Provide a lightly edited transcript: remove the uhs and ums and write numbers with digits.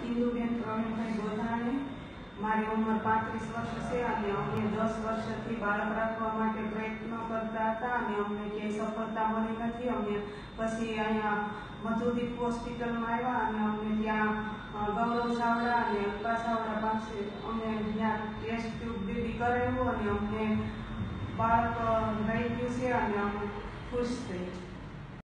ઇન્દુબેન પ્રવીણભાઈ ગોધાણી. મારી ઉંમર 35 વર્ષ છે અને અમે 10 વર્ષથી બાળક રાખવા માટે પ્રયત્નો કરતા હતા અને અમને ક્યાંય સફળતા મળી નથી. અમે પછી અહીંયા મધુદીપ હોસ્પિટલમાં આવ્યા અને અમને ત્યાં ગૌરવ ચાવડા અને અલ્પા ચાવડા પાસે અમે ત્યાં ટેસ્ટ ટ્યુબ બેબી કરાવ્યું અને અમને બાળક રહી ગયું છે અને અમે ખુશ થઈ.